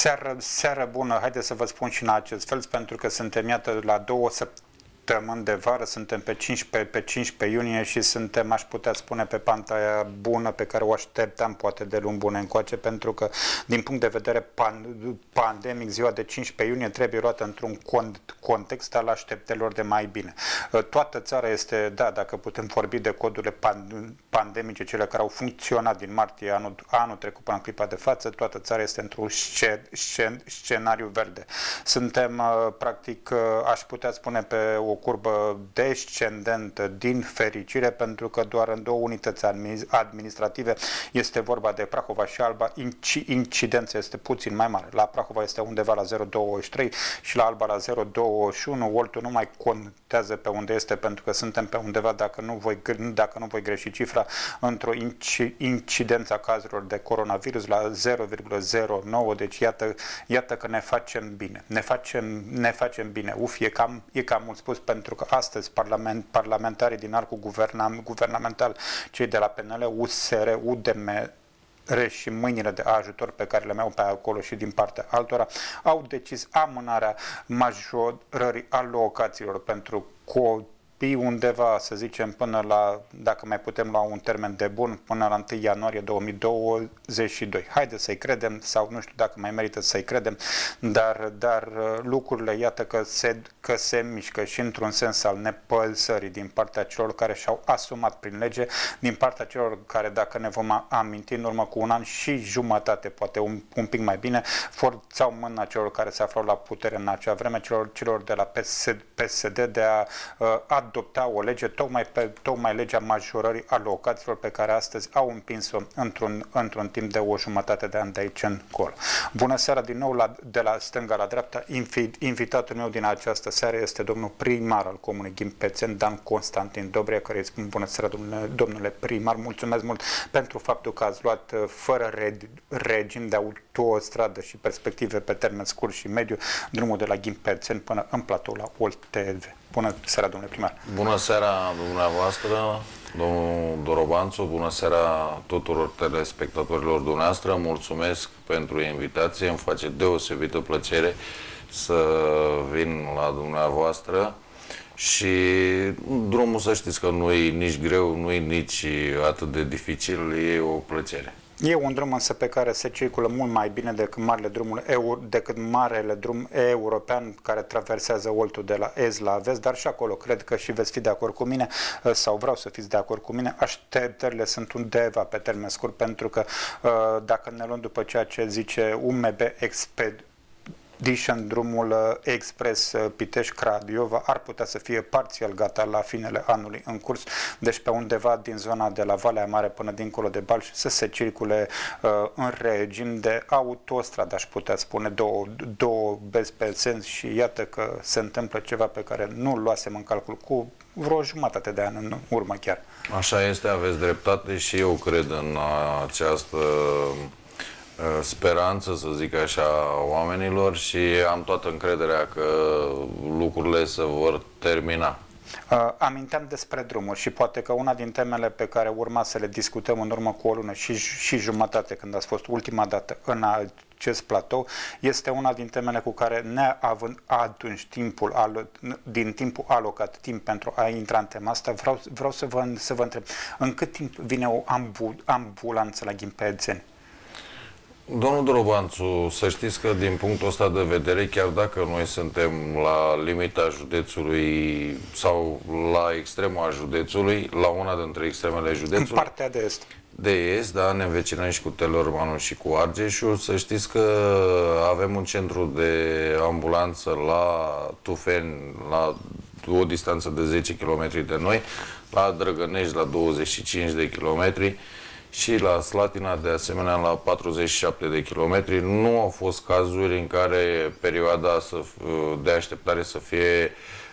Seară bună, haideți să vă spun și în acest fel, pentru că suntem, iată, la 2 săptămâni de vară, suntem pe 15 iunie și suntem, aș putea spune, pe panta bună pe care o așteptam poate de luni bune încoace, pentru că din punct de vedere pandemic, ziua de 15 iunie trebuie luată într-un context al așteptelor de mai bine. Toată țara este, da, dacă putem vorbi de codurile pandemice, cele care au funcționat din martie anul trecut până în clipa de față, toată țara este într-un scenariu verde. Suntem, practic, aș putea spune, pe o curbă descendentă din fericire, pentru că doar în 2 unități administrative este vorba de Prahova și Alba. Incidența este puțin mai mare. La Prahova este undeva la 0,23 și la Alba la 0,21. Oltul nu mai contează pe unde este, pentru că suntem pe undeva, dacă nu voi greși cifra, într-o incidență a cazurilor de coronavirus la 0,09. Deci iată că ne facem bine. Ne facem bine. E cam mult spus, pentru că astăzi parlamentarii din arcul guvernamental, cei de la PNL, USR, UDM și mâinile de ajutor pe care le mai au pe acolo și din partea altora, au decis amânarea majorării alocațiilor pentru copii undeva, să zicem, până la, dacă mai putem lua un termen de bun, până la 1 ianuarie 2022. Haideți să-i credem, sau nu știu dacă mai merită să-i credem, dar lucrurile, iată că se mișcă și într-un sens al nepăsării din partea celor care și-au asumat prin lege, din partea celor care, dacă ne vom aminti, în urmă cu 1 an și jumătate, poate un pic mai bine, forțau mâna celor care se aflau la putere în acea vreme, celor de la PSD de a adopta o lege, tocmai legea majorării alocațiilor, pe care astăzi au împins-o într-un timp de o jumătate de an de aici încolo. Bună seara din nou, de la stânga la dreapta. Invitatul meu din această seară este domnul primar al Comunei Ghimpățeni, Dan Constantin Dobrea, care îi spun bună seara, domnule primar. Mulțumesc mult pentru faptul că ați luat fără regim de autostradă și perspective pe termen scurt și mediu drumul de la Ghimpățeni până în platou la Olt TV. Bună seara, domnule primar. Bună seara dumneavoastră, domnul Dorobanțu, bună seara tuturor telespectatorilor dumneavoastră. Mulțumesc pentru invitație, îmi face deosebită plăcere să vin la dumneavoastră și drumul, să știți că nu e nici greu, nu e nici atât de dificil, e o plăcere. E un drum însă pe care se circulă mult mai bine decât marele drum european care traversează Oltul de la est la vest, dar și acolo cred că și veți fi de acord cu mine, sau vreau să fiți de acord cu mine, așteptările sunt undeva pe termen scurt, pentru că dacă ne luăm după ceea ce zice UMB drumul expres Pitești-Craiova ar putea să fie parțial gata la finele anului în curs, deci pe undeva din zona de la Valea Mare până dincolo de Balș să se circule în regim de autostradă, aș putea spune, două bezi pe sens, și iată că se întâmplă ceva pe care nu-l luasem în calcul cu vreo jumătate de an în urmă chiar. Așa este, aveți dreptate și eu cred în această speranță, să zic așa, oamenilor, și am toată încrederea că lucrurile se vor termina. Aminteam despre drumuri și poate că una din temele pe care urma să le discutăm în urmă cu o lună și jumătate, când ați fost ultima dată în acest platou, este una din temele cu care, neavând atunci din timpul alocat, timp pentru a intra în tema asta, vreau să vă întreb, în cât timp vine o ambulanță la Ghimpățeni? Domnul Dorobanțu, să știți că din punctul ăsta de vedere, chiar dacă noi suntem la limita județului sau la extrema județului, la una dintre extremele județului, în partea de est. De est, da, ne învecinăm și cu Teleormanul și cu Argeșul. Să știți că avem un centru de ambulanță la Tufeni, la o distanță de 10 km de noi, la Drăgănești la 25 de kilometri, și la Slatina, de asemenea, la 47 de kilometri. Nu au fost cazuri în care perioada de așteptare să fie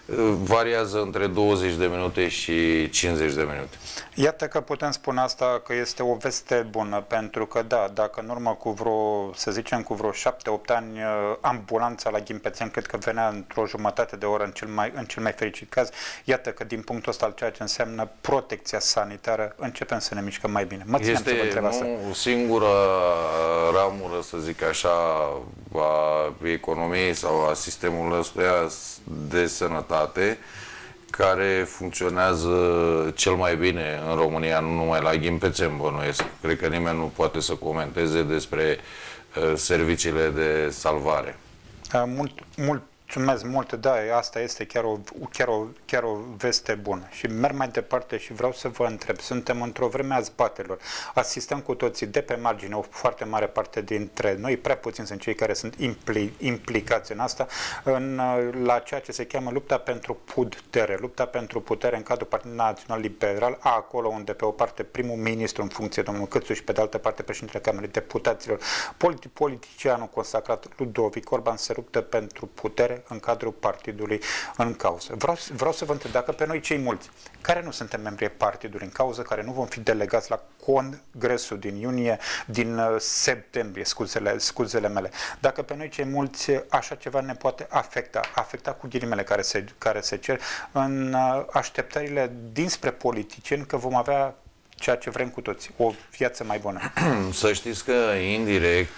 variază între 20 de minute și 50 de minute. Iată că putem spune asta, că este o veste bună, pentru că da, dacă în urmă cu vreo, să zicem, cu vreo 7-8 ani, ambulanța la Ghimpățeni cred că venea într-o jumătate de oră în cel mai fericit caz, iată că din punctul ăsta al ceea ce înseamnă protecția sanitară, începem să ne mișcăm mai bine. Mă țineam să vă întreb asta. Nu singura ramură, să zic așa, a economiei sau a sistemului ăstuia de sănătate care funcționează cel mai bine în România, nu numai la Ghimpățeni, bănuiesc. Cred că nimeni nu poate să comenteze despre serviciile de salvare. Mulțumesc mult, da, asta este chiar o veste bună. Și merg mai departe și vreau să vă întreb, suntem într-o vreme a zbaterilor, asistăm cu toții de pe margine, o foarte mare parte dintre noi, prea puțini sunt cei care sunt implicați în asta, la ceea ce se cheamă lupta pentru putere în cadrul Partidului Național Liberal, acolo unde pe o parte primul ministru în funcție, domnul Câțu, și pe de altă parte președintele Camerei Deputaților, politicianul consacrat Ludovic Orban, se luptă pentru putere în cadrul partidului în cauză. Vreau să vă întreb, dacă pe noi cei mulți, care nu suntem membri ai partidului în cauză, care nu vom fi delegați la congresul din iunie, din septembrie, scuzele mele, dacă pe noi cei mulți așa ceva ne poate afecta cu ghilimele care se cer în așteptările dinspre politicieni că vom avea ceea ce vrem cu toți, o viață mai bună. Să știți că, indirect,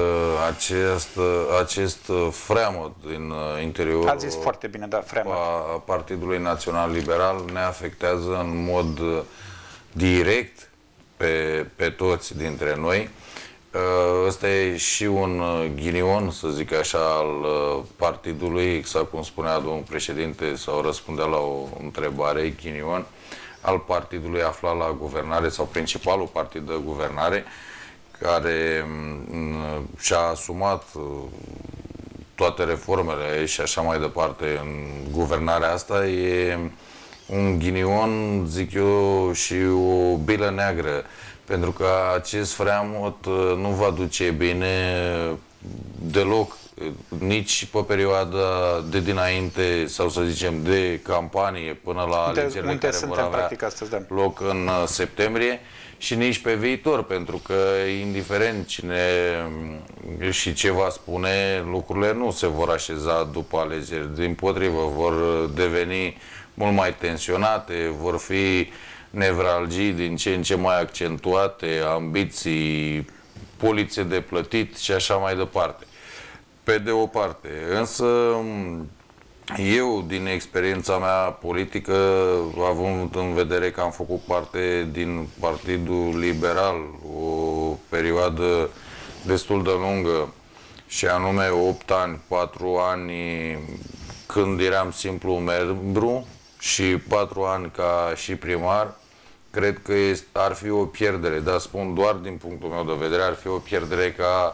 acest freamăt din interiorul Ați zis foarte bine, da, freamăt. A Partidului Național Liberal ne afectează în mod direct pe toți dintre noi. Ăsta e și un ghinion, să zic așa, al partidului, exact cum spunea domnul președinte sau răspundea la o întrebare, ghinion al partidului aflat la guvernare sau principalul partid de guvernare, care și-a asumat toate reformele și așa mai departe în guvernarea asta. E un ghinion, zic eu, și o bilă neagră, pentru că acest freamăt nu va duce bine deloc, nici pe perioada de dinainte, sau să zicem de campanie, până la alegerile care vor avea loc în septembrie, și nici pe viitor, pentru că indiferent cine și ce va spune, lucrurile nu se vor așeza după alegeri. Dimpotrivă, vor deveni mult mai tensionate, vor fi nevralgii din ce în ce mai accentuate, ambiții, polițe de plătit și așa mai departe. Pe de o parte. Însă eu, din experiența mea politică, având în vedere că am făcut parte din Partidul Liberal o perioadă destul de lungă, și anume 8 ani, 4 ani când eram simplu membru și 4 ani ca și primar, cred că ar fi o pierdere, dar spun doar din punctul meu de vedere, ar fi o pierdere ca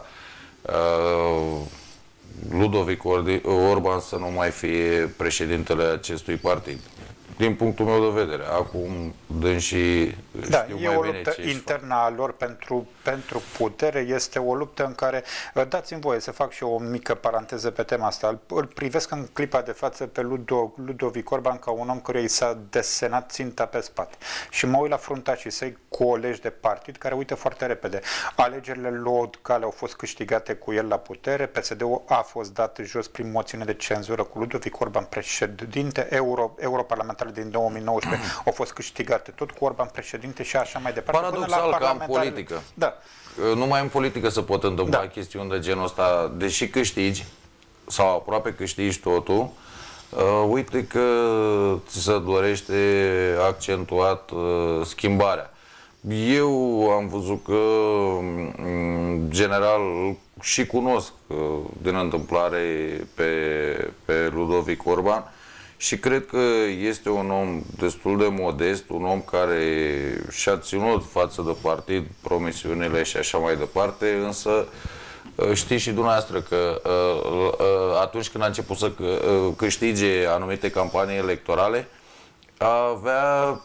Ludovic Orban să nu mai fie președintele acestui partid. Din punctul meu de vedere. Acum, dânsii știu e mai o bine luptă ce internă a lor pentru putere. Este o luptă în care, dați-mi voie să fac și o mică paranteză pe tema asta. Îl privesc în clipa de față pe Ludovic Orban ca un om căruia i s-a desenat ținta pe spate. Și mă uit la fruntașii săi, colegi de partid, care uită foarte repede. Alegerile locale au fost câștigate cu el la putere, PSD-ul a fost dat jos prin moțiune de cenzură cu Ludovic Orban președinte, europarlamentar din 2019 au fost câștigate tot cu Orban președinte și așa mai departe. Paradoxal, ca în politică. Da. Numai în politică se pot întâmpla chestiuni de genul ăsta, deși câștigi, sau aproape câștigi totul, uite că ți se dorește accentuat schimbarea. Eu am văzut că, în general, și cunosc din întâmplare pe Ludovic Orban, și cred că este un om destul de modest, un om care și-a ținut față de partid promisiunile și așa mai departe, însă știți și dumneavoastră că atunci când a început să câștige anumite campanii electorale, avea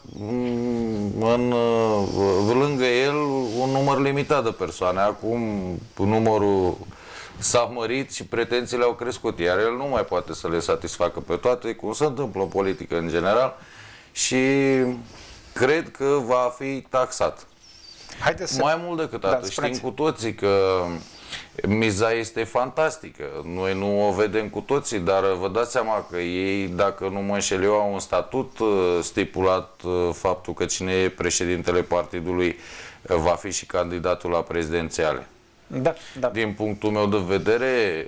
lângă el un număr limitat de persoane. Acum numărul s-a mărit și pretențiile au crescut, iar el nu mai poate să le satisfacă pe toate, cum se întâmplă în politică în general, și cred că va fi taxat. Mai mult decât atât, știm cu toții că miza este fantastică. Noi nu o vedem cu toții, dar vă dați seama că ei, dacă nu mă înșel eu, au un statut stipulat faptul că cine e președintele partidului va fi și candidatul la prezidențiale. Da, da. Din punctul meu de vedere,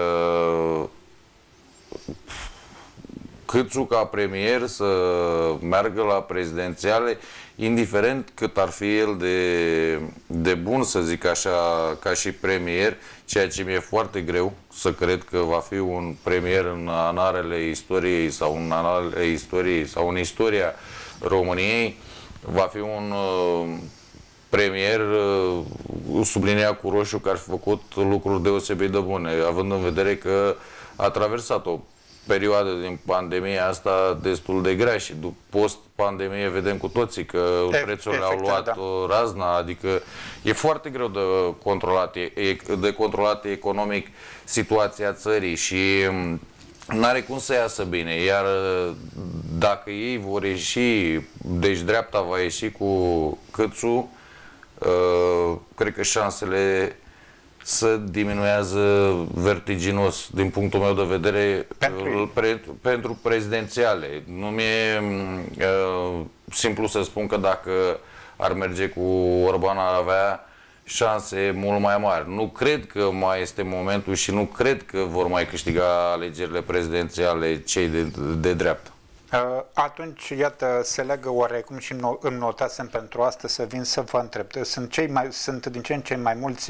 Câțu ca premier să meargă la prezidențiale, indiferent cât ar fi el de bun, să zic așa, ca și premier, ceea ce mi-e foarte greu să cred că va fi un premier în analele istoriei sau în analele istoriei sau în istoria României, va fi un premier subliniat cu roșu că ar fi făcut lucruri deosebit de bune, având în vedere că a traversat o perioadă din pandemia asta destul de grea și post-pandemie vedem cu toții că prețurile au luat razna, adică e foarte greu de controlat economic situația țării și n-are cum să iasă bine, iar dacă ei vor ieși, deci dreapta va ieși cu Câțu, cred că șansele se diminuează vertiginos, din punctul meu de vedere, pentru prezidențiale. Nu mi-e simplu să spun că dacă ar merge cu Orban ar avea șanse mult mai mari. Nu cred că mai este momentul și nu cred că vor mai câștiga alegerile prezidențiale cei de dreapta. Atunci, iată, se leagă oarecum și îmi notasem pentru asta să vin să vă întreb. Sunt din ce în ce mai mulți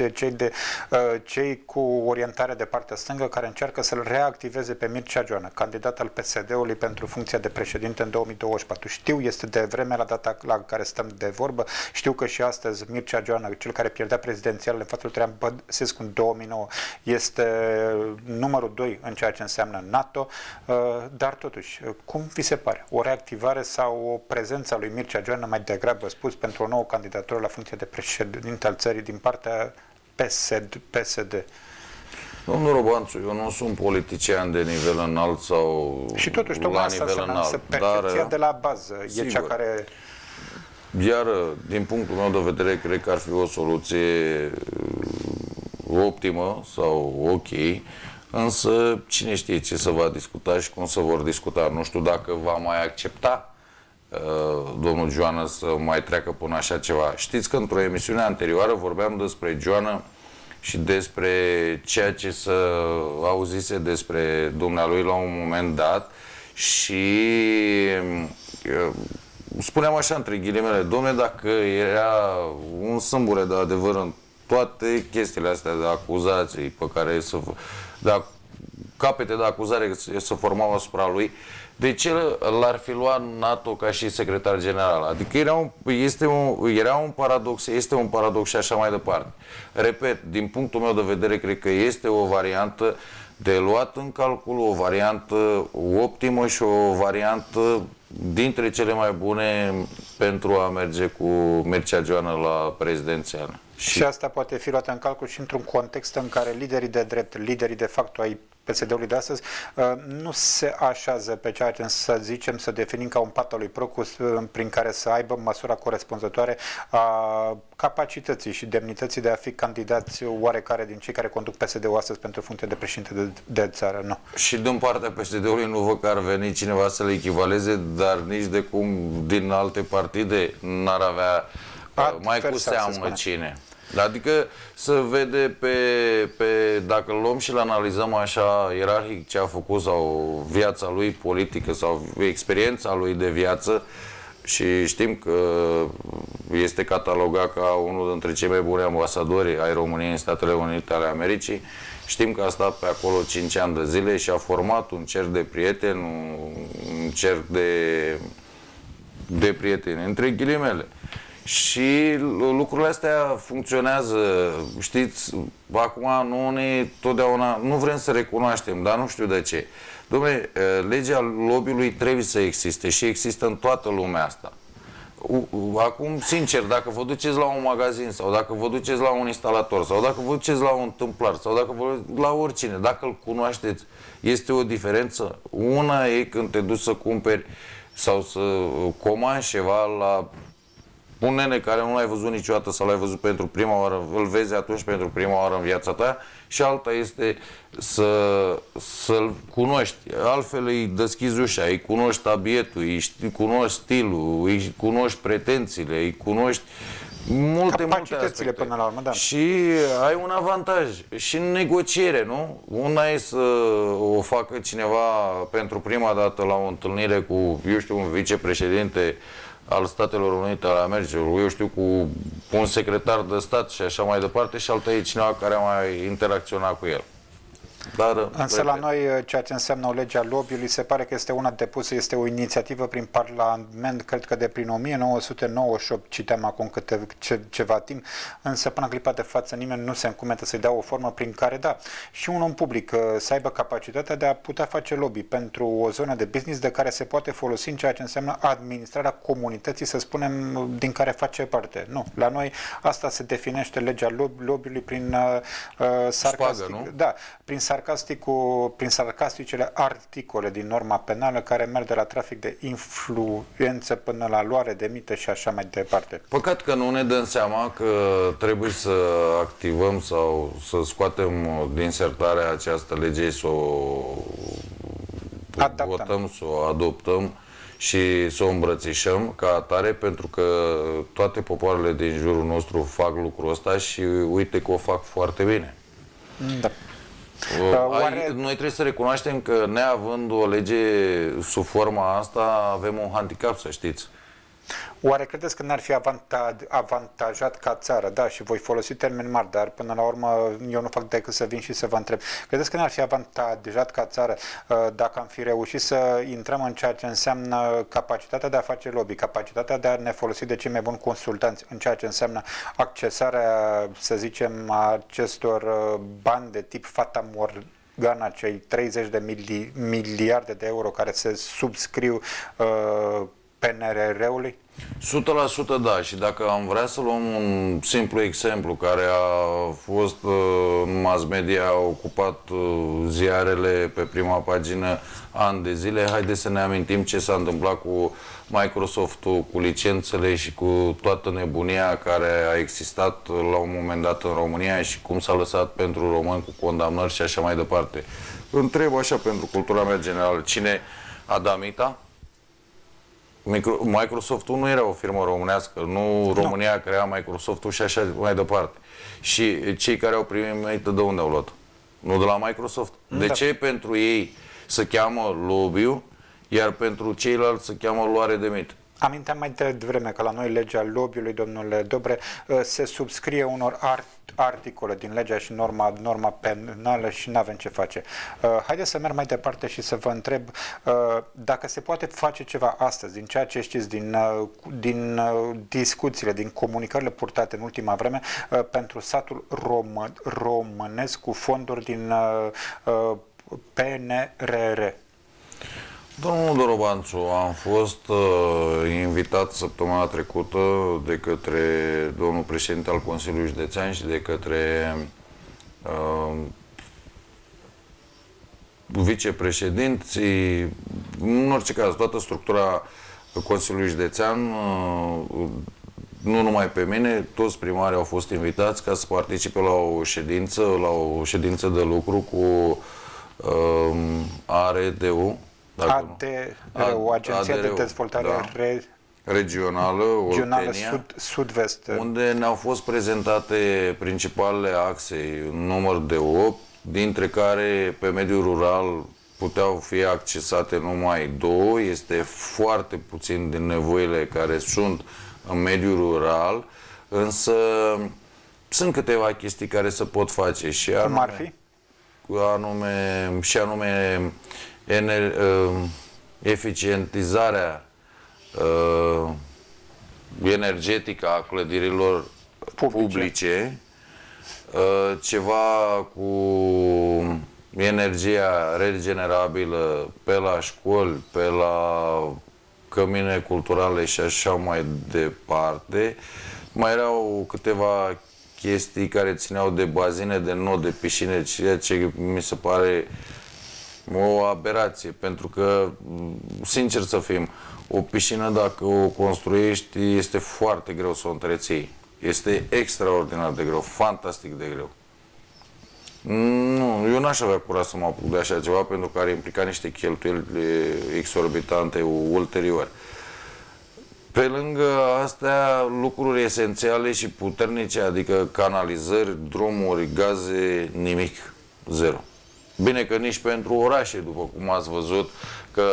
cei cu orientare de partea stângă care încearcă să-l reactiveze pe Mircea Joană, candidat al PSD-ului pentru funcția de președinte în 2024. Știu, este de vreme la data la care stăm de vorbă, știu că și astăzi Mircea Joană, cel care pierdea prezidențialele în fața lui Traian Băsescu în 2009, este numărul 2 în ceea ce înseamnă NATO, dar totuși, cum vi se pare? O reactivare sau o prezență a lui Mircea Joană, mai degrabă spus, pentru o nouă candidatură la funcție de președinte al țării din partea PSD? Domnul Robanțu, eu nu sunt politician de nivel înalt sau și totuși, la nivel înalt. Percepția de la bază e cea care... Iar, din punctul meu de vedere, cred că ar fi o soluție optimă sau ok. Însă, cine știe ce se va discuta și cum se vor discuta. Nu știu dacă va mai accepta domnul Joană să mai treacă până așa ceva. Știți că într-o emisiune anterioară vorbeam despre Joană și despre ceea ce se auzise despre dumnealui la un moment dat și spuneam așa între ghilimele, domne, dacă era un sâmbure de adevăr în toate chestiile astea de acuzații pe care capete de acuzare se formau asupra lui, de ce l-ar fi luat NATO ca și secretar general? Adică era un paradox, este un paradox și așa mai departe. Repet, din punctul meu de vedere, cred că este o variantă de luat în calcul, o variantă optimă și o variantă dintre cele mai bune pentru a merge cu Mircea Joană la prezidențială. Și asta poate fi luată în calcul și într-un context în care liderii de drept, liderii de facto ai PSD-ului de astăzi, nu se așează pe ceea ce să zicem, să definim ca un pat al lui Procus, prin care să aibă măsura corespunzătoare a capacității și demnității de a fi candidați oarecare din cei care conduc PSD-ul astăzi pentru funcție de președinte de țară, nu. Și din partea PSD-ului nu văd că ar veni cineva să le echivaleze, dar nici de cum din alte partide n-ar avea mai cu seamă cine. Adică să vede dacă îl luăm și îl analizăm așa ierarhic ce a făcut sau viața lui politică sau experiența lui de viață, și știm că este catalogat ca unul dintre cei mai buni ambasadori ai României în Statele Unite ale Americii. Știm că a stat pe acolo 5 ani de zile și a format un cerc de prieteni, un cerc de prieteni, între ghilimele. Și lucrurile astea funcționează, știți, acum totdeauna nu vrem să recunoaștem, dar nu știu de ce. Dom'le, legea lobby-ului trebuie să existe și există în toată lumea asta. Acum, sincer, dacă vă duceți la un magazin sau dacă vă duceți la un instalator sau dacă vă duceți la un tâmplar sau dacă vă la oricine, dacă îl cunoașteți, este o diferență. Una e când te duci să cumperi sau să comanzi ceva la un nene care nu l-ai văzut niciodată sau l-ai văzut pentru prima oară, îl vezi atunci pentru prima oară în viața ta, și alta este să-l cunoști. Altfel îi deschizi ușa, îi cunoști tabietul, îi cunoști stilul, îi cunoști pretențiile, îi cunoști multe aspecte. Până la urmă, da. Și ai un avantaj și în negociere, nu? Una e să o facă cineva pentru prima dată la o întâlnire cu, eu știu, un vicepreședinte al Statelor Unite ale Americii, eu știu, cu un secretar de stat și așa mai departe, și alta e cineva care a mai interacționat cu el. Dar, însă la noi ceea ce înseamnă o lege a lobby-ului se pare că este una depusă, este o inițiativă prin Parlament, cred că de prin 1998, citeam acum ceva timp, însă până în clipa de față nimeni nu se încumetă să-i dea o formă prin care, da, și un om public să aibă capacitatea de a putea face lobby pentru o zonă de business de care se poate folosi în ceea ce înseamnă administrarea comunității, să spunem, din care face parte. Nu, la noi asta se definește legea lobby-ului prin sarcastic. Șpagă, nu? Da, prin sarcasticele articole din norma penală care merg de la trafic de influență până la luare de mită și așa mai departe. Păcat că nu ne dăm seama că trebuie să activăm sau să scoatem din sertare această lege, să o votăm, să o adoptăm și să o îmbrățișăm ca atare, pentru că toate popoarele din jurul nostru fac lucrul ăsta și uite că o fac foarte bine. Da. Noi trebuie să recunoaștem că, neavând o lege sub forma asta, avem un handicap, să știți. Oare credeți că n-ar fi avantajat ca țară? Da, și voi folosi termeni mari, dar până la urmă eu nu fac decât să vin și să vă întreb. Credeți că n-ar fi avantajat ca țară dacă am fi reușit să intrăm în ceea ce înseamnă capacitatea de a face lobby, capacitatea de a ne folosi de cei mai buni consultanți în ceea ce înseamnă accesarea, să zicem, acestor bani de tip Fata Morgana, cei 30 de miliarde de euro care se subscriu PNRR-ului? 100% da, și dacă am vrea să luăm un simplu exemplu care a fost în mass media, a ocupat ziarele pe prima pagină ani de zile, haideți să ne amintim ce s-a întâmplat cu Microsoft-ul, cu licențele și cu toată nebunia care a existat la un moment dat în România și cum s-a lăsat pentru români cu condamnări și așa mai departe. Întreb așa, pentru cultura mea generală, cine a dat mita? Microsoft-ul nu era o firmă românească, nu România crea Microsoft-ul și așa mai departe. Și cei care au primit mită de unde au luat? Nu de la Microsoft? De ce pentru ei se cheamă lobby-ul, iar pentru ceilalți se cheamă luare de mită? Aminteam mai devreme că la noi legea lobby-ului, domnule Dobre, se subscrie unor articole din legea și norma penală și nu avem ce face. Haideți să merg mai departe și să vă întreb dacă se poate face ceva astăzi, din ceea ce știți, din discuțiile, din comunicările purtate în ultima vreme pentru satul românesc cu fonduri din PNRR. Domnul Dorobanțu, am fost invitat săptămâna trecută de către domnul președinte al Consiliului Județean și de către vicepreședinții, în orice caz, toată structura Consiliului Județean, nu numai pe mine, toți primarii au fost invitați ca să participe la o ședință de lucru cu ARDU, o agenție de dezvoltare regională, sud-vest, unde ne-au fost prezentate principalele axe, în număr de 8, dintre care pe mediul rural puteau fi accesate numai 2, este foarte puțin din nevoile care sunt în mediul rural, însă sunt câteva chestii care se pot face și anume eficientizarea energetică a clădirilor publice, ceva cu energia regenerabilă pe la școli, pe la cămine culturale și așa mai departe. Mai erau câteva chestii care țineau de bazine, de nod, de piscine, ceea ce mi se pare o aberație, pentru că, sincer să fim, o piscină, dacă o construiești, este foarte greu să o întreții. Este extraordinar de greu, fantastic de greu. Nu, eu n-aș avea curaj să mă apuc de așa ceva, pentru că ar implica niște cheltuieli exorbitante ulterior. Pe lângă astea, lucruri esențiale și puternice, adică canalizări, drumuri, gaze, nimic, zero. Bine că nici pentru orașe, după cum ați văzut, că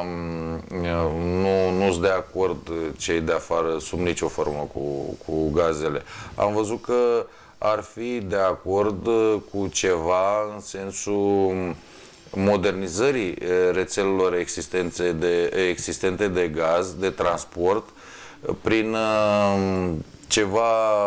nu sunt de acord cei de afară sub nicio formă cu gazele. Am văzut că ar fi de acord cu ceva în sensul modernizării rețelelor existente de gaz, de transport, prin ceva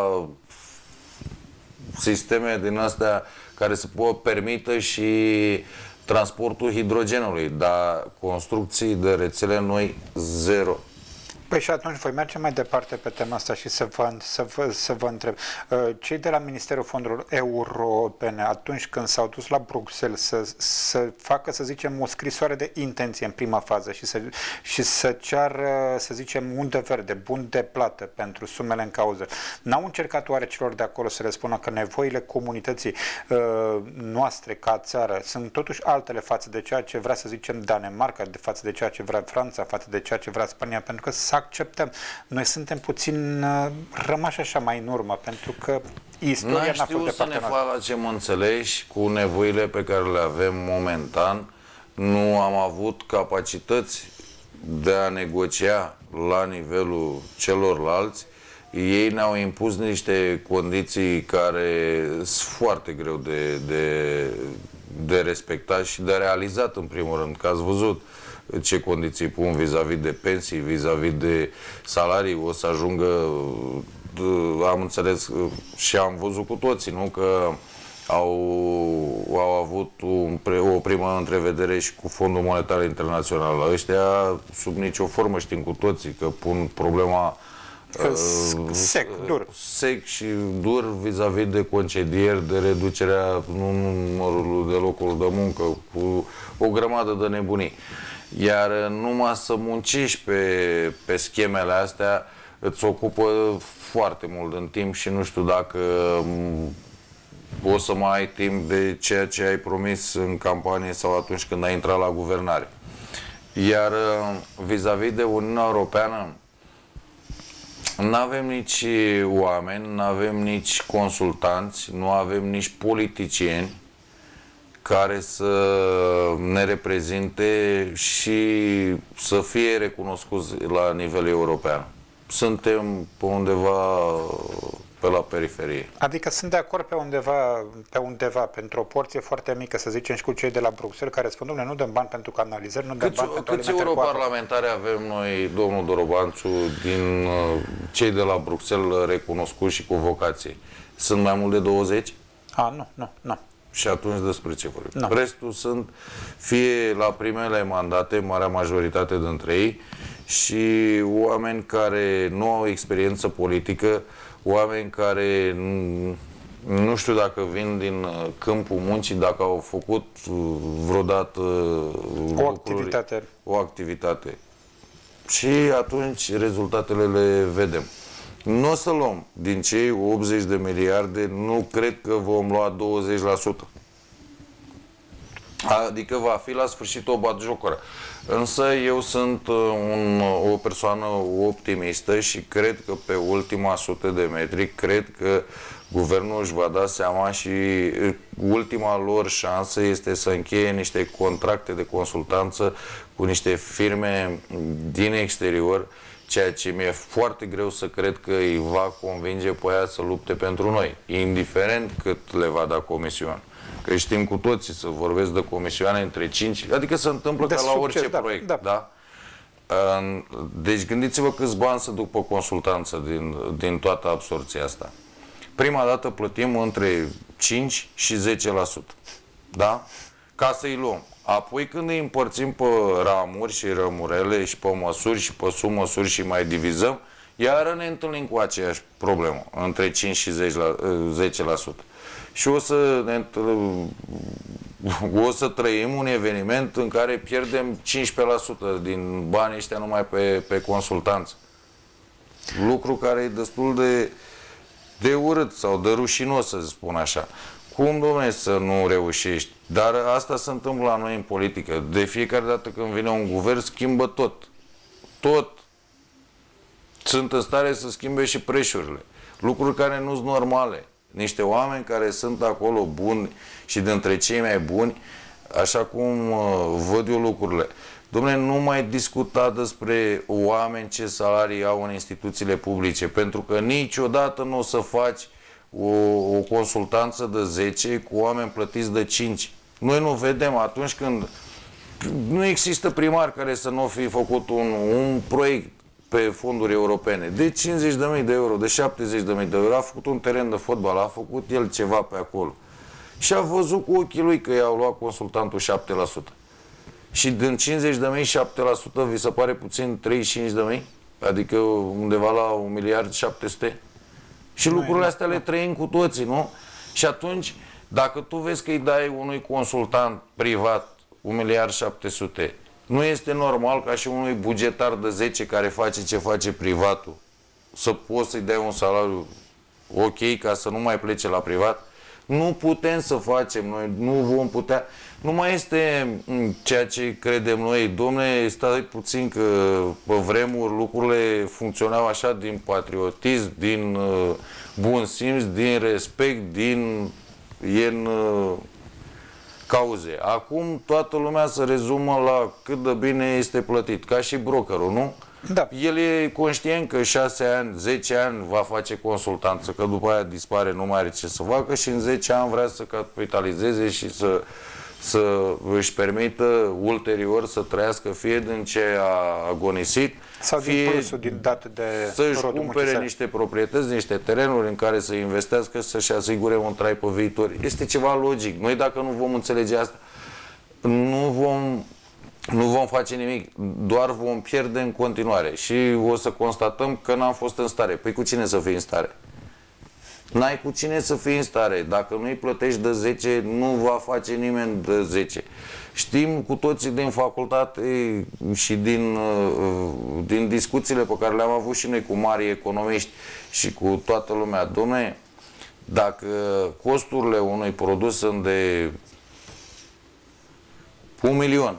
sisteme din astea care să permită și transportul hidrogenului, dar construcții de rețele noi, zero. Păi și atunci voi merge mai departe pe tema asta și să vă întreb. Cei de la Ministerul Fondurilor Europene, atunci când s-au dus la Bruxelles să facă, să zicem, o scrisoare de intenție în prima fază și să ceară, să zicem, undă verde, bun de plată pentru sumele în cauză, n-au încercat oare celor de acolo să le spună că nevoile comunității noastre ca țară sunt totuși altele față de ceea ce vrea, să zicem, Danemarca, față de ceea ce vrea Franța, față de ceea ce vrea Spania, pentru că să acceptăm. Noi suntem puțin rămași așa mai în urmă, pentru că istoria n-a fost de să ne facem înțelegi cu nevoile pe care le avem momentan. Nu am avut capacități de a negocia la nivelul celorlalți. Ei ne-au impus niște condiții care sunt foarte greu de respectat și de realizat, în primul rând, că ați văzut ce condiții pun vis-a-vis de pensii, vis-a-vis de salarii, o să ajungă, am înțeles și am văzut cu toții, nu? Că au avut o primă întrevedere și cu Fondul Monetar Internațional. Ăștia, sub nicio formă, știm cu toții că pun problema sec și dur vis-a-vis de concedieri, de reducerea numărului de locuri de muncă, cu o grămadă de nebunii. Iar numai să muncești pe schemele astea îți ocupă foarte mult în timp și nu știu dacă o să mai ai timp de ceea ce ai promis în campanie sau atunci când ai intrat la guvernare. Iar vis-a-vis de Uniunea Europeană, nu avem nici oameni, nu avem nici consultanți, nu avem nici politicieni care să ne reprezinte și să fie recunoscuți la nivel european. Suntem pe undeva pe la periferie. Adică sunt de acord pe undeva, pentru o porție foarte mică, să zicem, și cu cei de la Bruxelles, care spun, dom'le, nu dăm bani pentru canalizări, nu dăm bani pentru alimentări cu apă. Câți europarlamentari avem noi, domnul Dorobanțu, din cei de la Bruxelles recunoscuți și cu vocație? Sunt mai mult de 20? Nu. Și atunci despre ce vorbim? No. Restul sunt fie la primele mandate, marea majoritate dintre ei, și oameni care nu au experiență politică, oameni care nu știu dacă vin din câmpul muncii, dacă au făcut vreodată o activitate. Și atunci rezultatele le vedem. Nu o să luăm din cei 80 de miliarde, nu cred că vom lua 20%. Adică va fi la sfârșit o batjocură. Însă eu sunt o persoană optimistă și cred că pe ultima 100 de metri, cred că guvernul își va da seama și ultima lor șansă este să încheie niște contracte de consultanță cu niște firme din exterior, ceea ce mi-e foarte greu să cred că îi va convinge pe aia să lupte pentru noi, indiferent cât le va da comision. Că știm cu toții să vorbesc de comisioane între 5, adică se întâmplă ca la orice proiect. Da? Deci gândiți-vă câți bani se duc pe consultanță din toată absorția asta. Prima dată plătim între 5 și 10%. Da? Ca să-i luăm. Apoi când îi împărțim pe ramuri și rămurele și pe măsuri și pe submăsuri și mai divizăm, iară ne întâlnim cu aceeași problemă, între 5 și 10%. Și o să trăim un eveniment în care pierdem 15% din banii ăștia numai pe consultanță. Lucru care e destul de urât sau de rușinos, să spun așa. Cum, dom'le, să nu reușești? Dar asta se întâmplă la noi în politică. De fiecare dată când vine un guvern, schimbă tot. Tot. Sunt în stare să schimbe și preșurile. Lucruri care nu sunt normale. Niște oameni care sunt acolo buni și dintre cei mai buni, așa cum văd eu lucrurile. Dom'le, nu mai discuta despre oameni ce salarii au în instituțiile publice, pentru că niciodată nu o să faci o consultanță de 10 cu oameni plătiți de 5. Noi nu vedem atunci când nu există primar care să nu fi făcut un proiect pe fonduri europene de 50.000 de euro, de 70.000 de euro, a făcut un teren de fotbal, a făcut el ceva pe acolo. Și a văzut cu ochii lui că i-au luat consultantul 7%. Și din 50.000, 7% vi se pare puțin 35.000? Adică undeva la 1 miliard 700? Și lucrurile astea le trăim cu toții, nu? Și atunci, dacă tu vezi că îi dai unui consultant privat 1 miliard 700, nu este normal ca și unui bugetar de 10 care face ce face privatul să poți să-i dai un salariu ok ca să nu mai plece la privat? Nu putem să facem noi, nu vom putea. Nu mai este ceea ce credem noi. Dom'le, stai puțin că pe vremuri lucrurile funcționau așa din patriotism, din bun simț, din respect, din cauze. Acum toată lumea se rezumă la cât de bine este plătit, ca și brokerul, nu? Da. El e conștient că 6 ani, 10 ani va face consultanță, că după aia dispare, nu mai are ce să facă și în 10 ani vrea să capitalizeze și să își permită ulterior să trăiască fie din ce a agonisit, sau fie din plusul din date de să-și cumpere niște proprietăți, niște terenuri în care să investească, să-și asigure un trai pe viitor. Este ceva logic. Noi dacă nu vom înțelege asta, nu vom face nimic, doar vom pierde în continuare și o să constatăm că n-am fost în stare. Păi cu cine să fii în stare? N-ai cu cine să fii în stare. Dacă nu îi plătești de 10, nu va face nimeni de 10. Știm cu toții din facultate și din discuțiile pe care le-am avut și noi cu mari economiști și cu toată lumea. Dom'le, dacă costurile unui produs sunt de 1.000.000,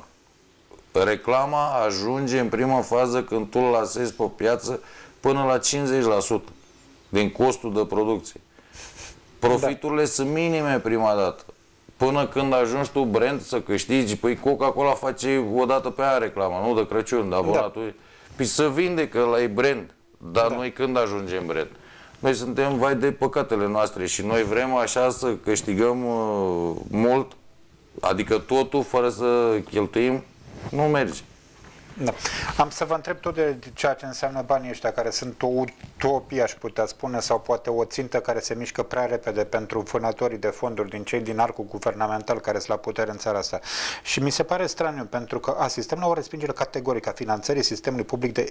reclama ajunge în prima fază când tu îl lasezi pe piață până la 50% din costul de producție. Profiturile sunt minime prima dată. Până când ajungi tu brand să câștigi, păi Coca-Cola face o dată pe aia reclama, nu de Crăciun, de abonatul. Păi să vinde că ăla e brand. Dar noi când ajungem brand? Noi suntem vai de păcatele noastre și noi vrem așa să câștigăm mult, adică totul fără să cheltuim, nu merge. Da. Am să vă întreb tot de ceea ce înseamnă banii ăștia, care sunt o utopie, aș putea spune, sau poate o țintă care se mișcă prea repede pentru vânătorii de fonduri din cei din arcul guvernamental care sunt la putere în țara asta. Și mi se pare straniu, pentru că asistăm la o respingere categorică a finanțării sistemului public de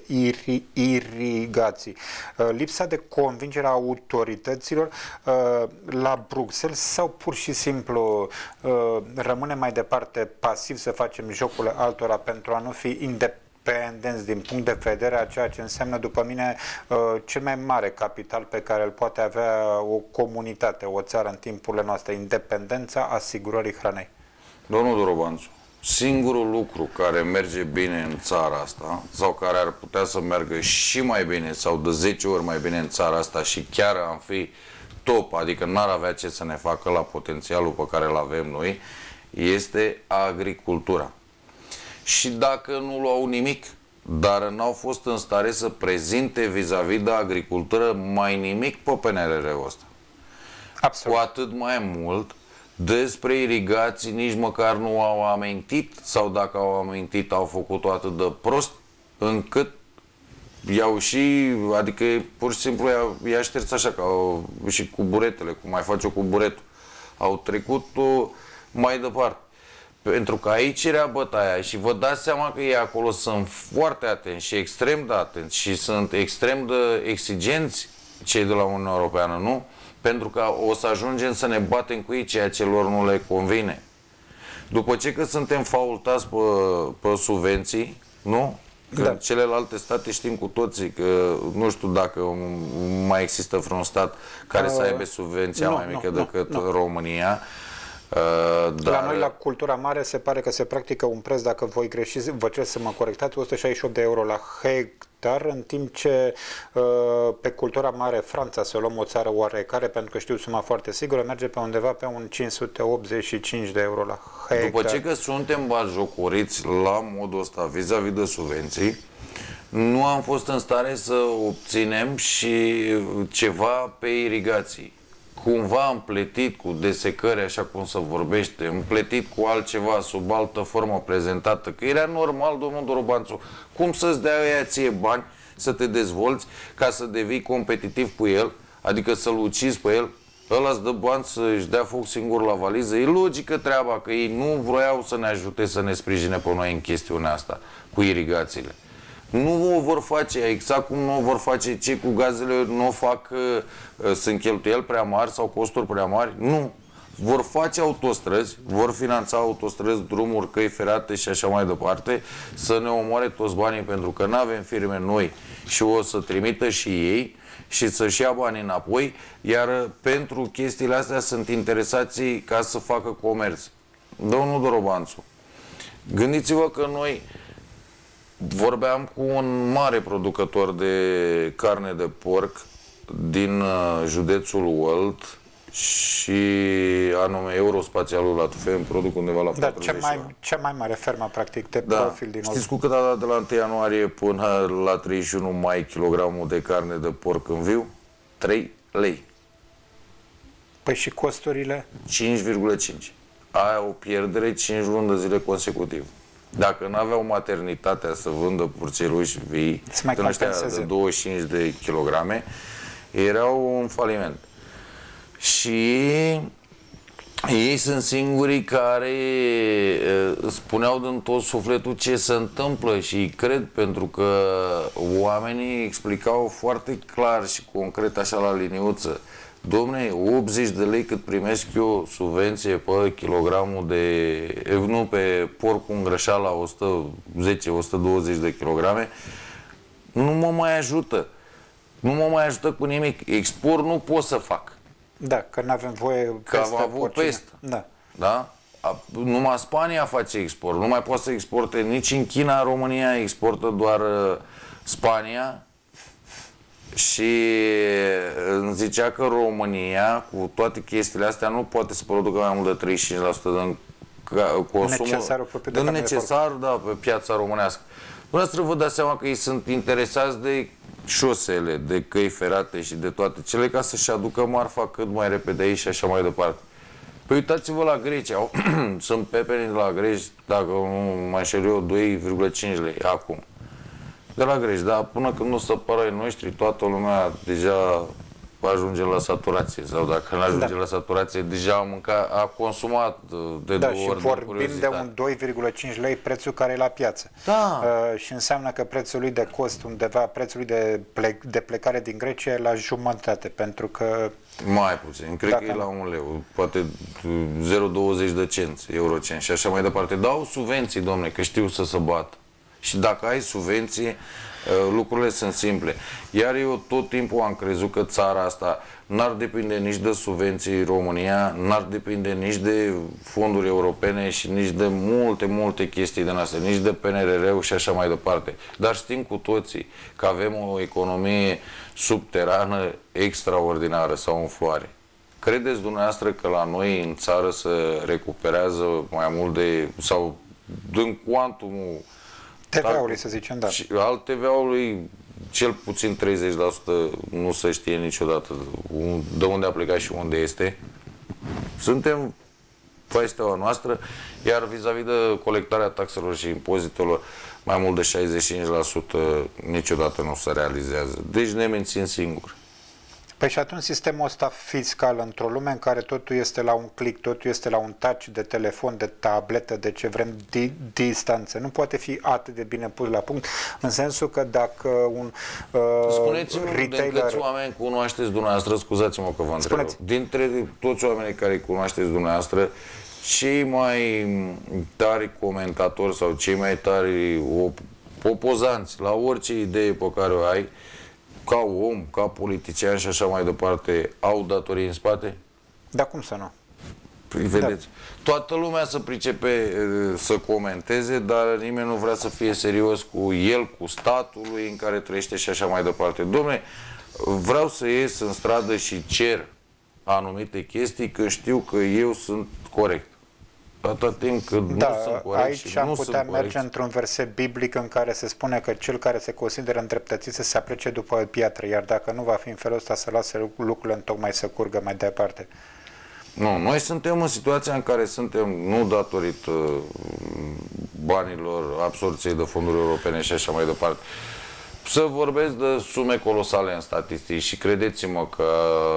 irigații. Lipsa de convingere a autorităților la Bruxelles sau pur și simplu rămâne mai departe pasiv să facem jocurile altora pentru a nu fi independenți din punct de vedere a ceea ce înseamnă, după mine, cel mai mare capital pe care îl poate avea o comunitate, o țară în timpurile noastre, independența asigurării hranei. Domnul Dorobanțu, singurul lucru care merge bine în țara asta, sau care ar putea să meargă și mai bine, sau de 10 ori mai bine în țara asta și chiar am fi top, adică n-ar avea ce să ne facă la potențialul pe care îl avem noi, este agricultura. Și dacă nu luau nimic, dar n-au fost în stare să prezinte vis-a-vis de agricultură mai nimic pe PNRR-ul ăsta. Absolut. Cu atât mai mult, despre irigații nici măcar nu au amintit, sau dacă au amintit, au făcut-o atât de prost, încât i-au și, adică pur și simplu i-a șters așa, ca și cu buretele, cum mai face-o cu buretul. Au trecut-o mai departe. Pentru că aici era bătaia și vă dați seama că ei acolo sunt foarte atenți și extrem de atenți și sunt extrem de exigenți cei de la Uniunea Europeană, nu? Pentru că o să ajungem să ne batem cu ei, ceea ce lor nu le convine. După ce că suntem faultați pe subvenții, nu? Că Da. celelalte state știm cu toții că nu știu dacă mai există vreun stat care să aibă subvenția mai mică decât România. Dar la noi, la cultura mare, se pare că se practică un preț, dacă voi greși, vă cer să mă corectați, 168 de euro la hectar, în timp ce pe cultura mare, Franța, să luăm o țară oarecare, pentru că știu suma foarte sigură, merge pe undeva pe un 585 de euro la hectar. După ce că suntem batjocoriți la modul ăsta vis-a-vis de subvenții, nu am fost în stare să obținem și ceva pe irigații. Cumva împletit cu desecări, așa cum se vorbește, împletit cu altceva, sub altă formă prezentată, că era normal, domnul Dorobanțu, cum să-ți dea ăia ție bani să te dezvolți ca să devii competitiv cu el, adică să-l ucizi pe el, ăla îți dă bani să-și dea foc singur la valiză. E logică treaba, că ei nu vroiau să ne ajute să ne sprijine pe noi în chestiunea asta, cu irigațiile. Nu o vor face, exact cum nu o vor face cei cu gazele, nu o fac, sunt cheltuieli prea mari sau costuri prea mari, nu. Vor face autostrăzi, vor finanța autostrăzi, drumuri, căi ferate și așa mai departe, să ne omoare toți banii pentru că nu avem firme noi și o să trimită și ei și să-și ia banii înapoi, iar pentru chestiile astea sunt interesați ca să facă comerț. Domnul Dorobanțu, gândiți-vă că noi vorbeam cu un mare producător de carne de porc din județul Olt și anume Eurospațialul la Tufeni, produc undeva la 40. Cea mai mare fermă, practic, de profil din Știți cu cât a dat de la 1 ianuarie până la 31 mai kilogramul de carne de porc în viu? 3 lei. Păi și costurile? 5,5. Aia o pierdere 5 luni de zile consecutiv. Dacă nu aveau maternitatea să vândă purceluși vii, din ăștia de 25 de kilograme, erau un faliment. Și ei sunt singurii care spuneau din tot sufletul ce se întâmplă și cred, pentru că oamenii explicau foarte clar și concret, așa la liniuță: dom'le, 80 de lei cât primesc eu subvenție pe kilogramul de, nu, pe porc cu îngrășat la 110-120 de kilograme, nu mă mai ajută. Nu mă mai ajută cu nimic. Export nu pot să fac. Da, că nu avem voie că am avut peste. Da. Da? Numai Spania face export. Nu mai poate să exporte nici în China, România exportă doar Spania. Și îmi zicea că România, cu toate chestiile astea, nu poate să producă mai mult de 35% din consumul necesar, da, pe piața românească. Dumneavoastră vă dați seama că ei sunt interesați de șosele, de căi ferate și de toate cele, ca să-și aducă marfa cât mai repede aici și așa mai departe. Păi uitați-vă la Grecia, sunt pepeni de la greci, dacă nu mă înșel eu, 2,5 lei acum. De la greci, dar până când nu se pară ai noștri, toată lumea deja ajunge la saturație. Sau dacă nu ajunge la saturație, deja a consumat de două ori. Și vorbim de un 2,5 lei prețul care e la piață. Da. Și înseamnă că prețul lui de cost undeva, prețul lui de plecare din Grecia e la jumătate, pentru că... Mai puțin, cred că e la 1 leu, poate 0,20 de cenți, eurocenți și așa mai departe. Dau subvenții, domne, că știu să se bată. Și dacă ai subvenții, lucrurile sunt simple. Iar eu tot timpul am crezut că țara asta n-ar depinde nici de subvenții România, n-ar depinde nici de fonduri europene și nici de multe chestii din astea, nici de PNRR-ul și așa mai departe. Dar știm cu toții că avem o economie subterană extraordinară sau în floare. Credeți dumneavoastră că la noi în țară se recuperează mai mult de, sau din cuantumul TVA-ului, să zicem, da. Și al TVA-ului, cel puțin 30% nu se știe niciodată de unde a plecat și unde este. Suntem pe steaua noastră, iar vis-a-vis de colectarea taxelor și impozitelor, mai mult de 65% niciodată nu se realizează. Deci ne mențin singuri. Păi și atunci sistemul ăsta fiscal, într-o lume în care totul este la un click, totul este la un touch de telefon, de tabletă, de ce vrem, distanță, nu poate fi atât de bine pus la punct, în sensul că dacă un Spuneți-mi retailer... de câți oameni cunoașteți dumneavoastră, scuzați-mă că vă întreb, dintre toți oamenii care cunoașteți dumneavoastră, cei mai tari comentatori sau cei mai tari opozanți la orice idee pe care o ai, ca om, ca politician și așa mai departe, au datorii în spate? Da, cum să nu? Vedeți? Da. Toată lumea se pricepe să comenteze, dar nimeni nu vrea să fie serios cu el, cu statul lui în care trăiește și așa mai departe. Dom'le, vreau să ies în stradă și cer anumite chestii că știu că eu sunt corect. Atâta timp cât nu sunt corect aici și am nu putea sunt merge corect. într-un verset biblic în care se spune că cel care se consideră îndreptățit să se aplece după piatră, iar dacă nu va fi în felul ăsta să lase lucrurile întocmai să curgă mai departe. Nu, noi suntem în situația în care suntem, nu datorită banilor, absorției de fonduri europene și așa mai departe. Să vorbesc de sume colosale în statistici și credeți-mă că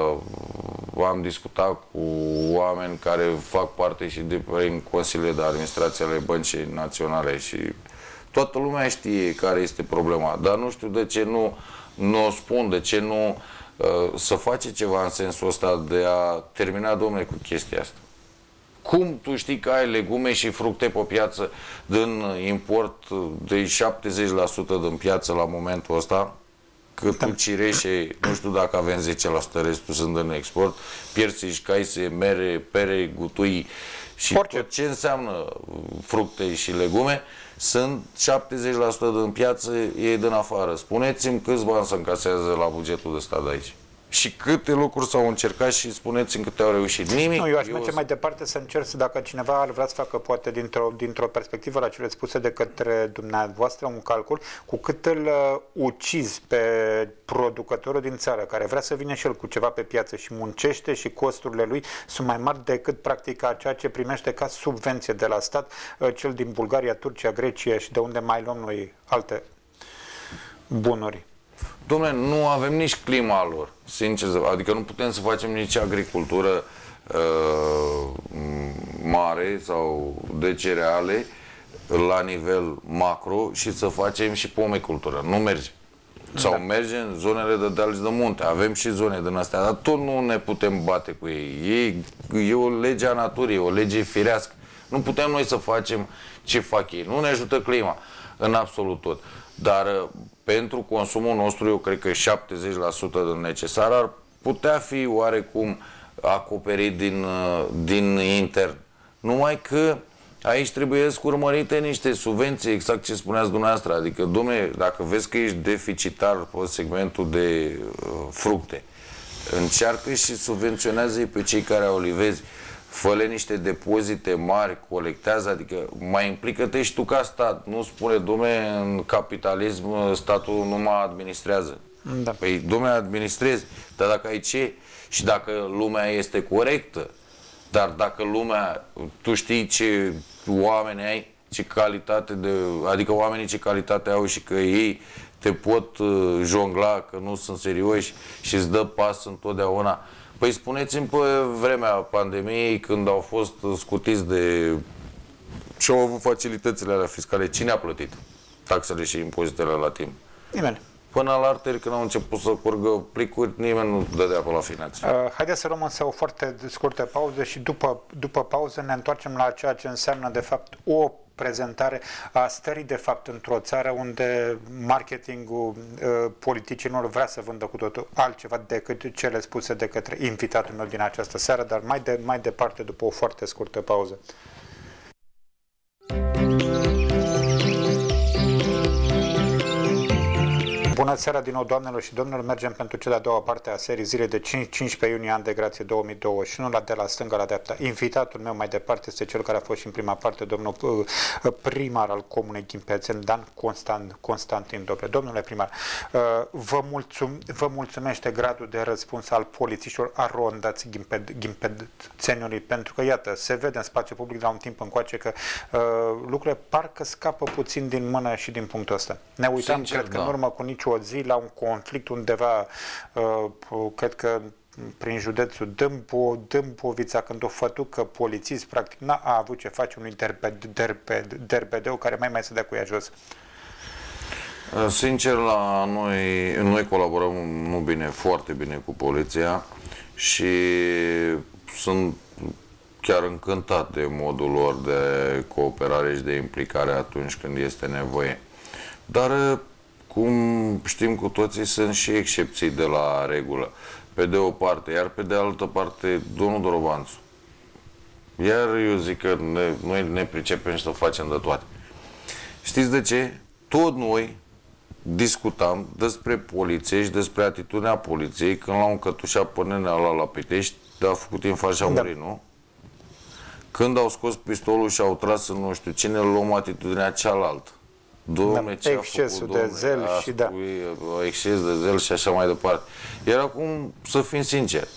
am discutat cu oameni care fac parte și din consiliile de administrație ale Băncii Naționale și toată lumea știe care este problema, dar nu știu de ce nu o spun, de ce nu să face ceva în sensul ăsta de a termina, domnule, cu chestia asta. Cum tu știi că ai legume și fructe pe piață din import de 70% din piață la momentul ăsta, că tu cireșe, nu știu dacă avem 10%, restul sunt în export, piersici, caise, mere, pere, gutui și tot ce înseamnă fructe și legume, sunt 70% din piață, e din afară. Spuneți-mi câți bani se încasează la bugetul de stat de aici. Și câte lucruri s-au încercat și spuneți-mi câte au reușit. Nimic. Nu, eu aș merge mai departe să încerc, dacă cineva ar vrea să facă poate dintr-o perspectivă la cele spuse de către dumneavoastră un calcul, cu cât îl ucizi pe producătorul din țară, care vrea să vină și el cu ceva pe piață și muncește și costurile lui sunt mai mari decât practica ceea ce primește ca subvenție de la stat, cel din Bulgaria, Turcia, Grecia și de unde mai luăm noi alte bunuri. Dom'le, nu avem nici clima lor, sincer, adică nu putem să facem nici agricultură mare sau de cereale la nivel macro și să facem și pomicultură. Nu merge. Sau merge în zonele de deal și de munte. Avem și zone din astea, dar tot nu ne putem bate cu ei. E o lege a naturii, e o lege firească. Nu putem noi să facem ce fac ei. Nu ne ajută clima în absolut tot. Dar pentru consumul nostru, eu cred că 70% din necesar ar putea fi oarecum acoperit din intern. Numai că aici trebuie să urmărite niște subvenții, exact ce spuneați dumneavoastră. Adică, dom'le, dacă vezi că ești deficitar pe segmentul de fructe, încearcă și subvenționează-i pe cei care au livezi. Fă-le niște depozite mari, colectează, adică mai implică-te și tu ca stat. Nu spune, dom'le, în capitalism statul nu mă administrează. Da. Păi, dom'le, administrezi, dar dacă ai ce? Și dacă lumea este corectă, dar dacă lumea, tu știi ce oameni ai, ce calitate adică oamenii ce calitate au și că ei te pot jongla, că nu sunt serioși și îți dă pas întotdeauna. Păi spuneți-mi pe vremea pandemiei, când au fost scutiți de și au avut facilitățile alea fiscale, cine a plătit taxele și impozitele la timp? Nimeni. Până la arteri, când au început să curgă plicuri, nimeni nu dădea pe la finanțe. Haideți să luăm însă o foarte scurtă pauză și după pauză ne întoarcem la ceea ce înseamnă de fapt o prezentare a stării de fapt într-o țară unde marketingul politicienilor vrea să vândă cu totul altceva decât cele spuse de către invitatul meu din această seară, dar mai departe după o foarte scurtă pauză. Bună seara din nou, doamnelor și domnilor. Mergem pentru cea de-a doua parte a serii zile de 15 iunie, an de grație 2021, de la stânga la dreapta. Invitatul meu mai departe este cel care a fost și în prima parte, domnul primar al Comunei Gimpețeni, Dan Constantin Dobre. Domnule primar, vă mulțumește gradul de răspuns al polițiștilor arondați Gimpețeniului, pentru că, iată, se vede în spațiu public la un timp încoace că lucrurile parcă scapă puțin din mână și din punctul ăsta. Ne uitam, sincer, cred că în urmă cu nici într-o zi la un conflict undeva, cred că prin județul Dâmbovița, când o fătucă polițist, practic n-a avut ce face unui derbedeu care mai să dea cu ea jos. Sincer, la noi colaborăm nu bine, foarte bine cu poliția și sunt chiar încântat de modul lor de cooperare și de implicare atunci când este nevoie. Dar, cum știm cu toții, sunt și excepții de la regulă, pe de o parte, iar pe de altă parte, domnul Dorobanțu. Iar eu zic că noi ne pricepem și să facem de toate. Știți de ce? Tot noi discutam despre poliție și despre atitudinea poliției când l-au încătușat pe nenea ăla la Pitești, a făcut infarct și a murit, nu? Când au scos pistolul și au tras în nu știu cine, îl luăm atitudinea cealaltă. Dom'le, ce excesul de zel și da. Exces de zel și așa mai departe. Iar acum, să fim sinceri,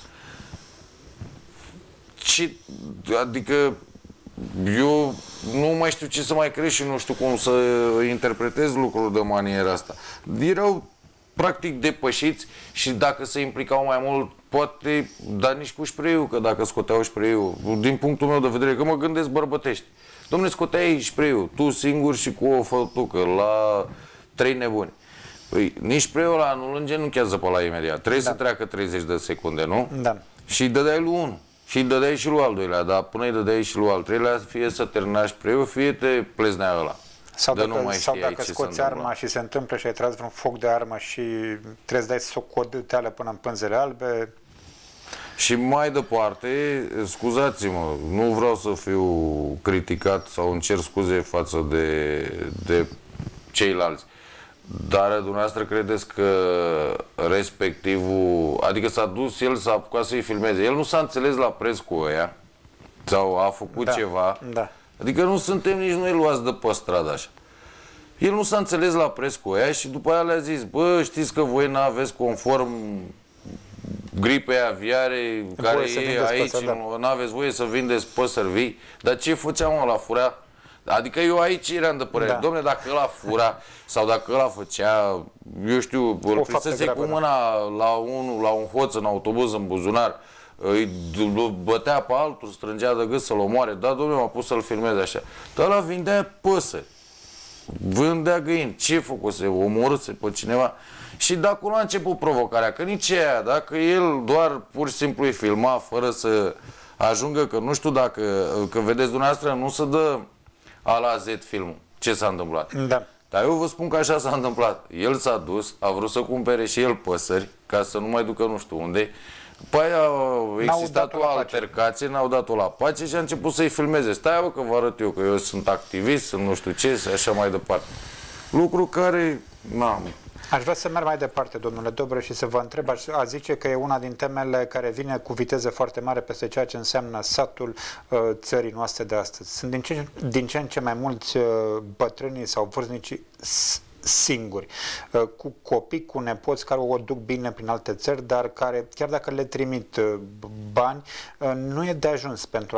adică eu nu mai știu ce să mai crezi și nu știu cum să interpretez lucruri de maniera asta. Erau practic depășiți și dacă se implicau mai mult, poate, dar nici cu spreiul, că dacă scoteau spreiul, din punctul meu de vedere, că mă gândesc bărbătești. Dom'le, scoteai spreiul, tu singur și cu o fătucă, la 3 nebuni. Păi, nici spreiul ăla nu-l îngenunchează pe la imediat. Trebuie să treacă 30 de secunde, nu? Da. Și îi dădeai lui unul. Și îi dădeai și lui al doilea, dar până îi dădeai și lui al treilea, fie să termina spreiul, fie te pleznea ăla. Sau dacă scoți arma și se întâmplă și ai tras vreun foc de armă și trebuie să dai socoteală până în pânzele albe. Și mai departe, scuzați-mă, nu vreau să fiu criticat sau îmi cer scuze față de ceilalți, dar dumneavoastră credeți că respectivul, adică s-a dus el, s-a apucat să-i filmeze, el nu s-a înțeles la pres cu ăia sau a făcut ceva, adică nu suntem nici noi luați de pe stradă așa. El nu s-a înțeles la pres cu ăia și după aia le-a zis, bă, știți că voi n-aveți conform gripei aviare care e aici, n-aveți voie să vindeți păsări vii, dar ce făceam la furea? Adică eu aici eram de părere, dom'le, dacă ăla fura sau dacă ăla făcea, eu știu, îl prisese cu mâna la un hoț în autobuz în buzunar, îi bătea pe altul, strângea de gât să-l omoare, da, dom'le, m-a pus să-l filmeze așa. Dar ăla vindea păsări, vândea găini, ce făcuse, omorâse pe cineva. Și de acolo a început provocarea, că nici aia, dacă el doar pur și simplu îi filma fără să ajungă, că nu știu dacă, că vedeți dumneavoastră, nu se dă A la Z filmul, ce s-a întâmplat. Da. Dar eu vă spun că așa s-a întâmplat. El s-a dus, a vrut să cumpere și el păsări, ca să nu mai ducă nu știu unde. După aia a existat o altercație, n-au dat-o la pace și a început să-i filmeze. Stai, bă, că vă arăt eu că eu sunt activist, sunt nu știu ce, și așa mai departe. Lucru care, Aș vrea să merg mai departe, domnule Dobră, și să vă întreb, aș zice că e una din temele care vine cu viteză foarte mare peste ceea ce înseamnă satul țării noastre de astăzi. Sunt din ce în ce mai mulți bătrânii sau vârstnicii singuri, cu copii, cu nepoți care o duc bine prin alte țări, dar care, chiar dacă le trimit bani, nu e de ajuns pentru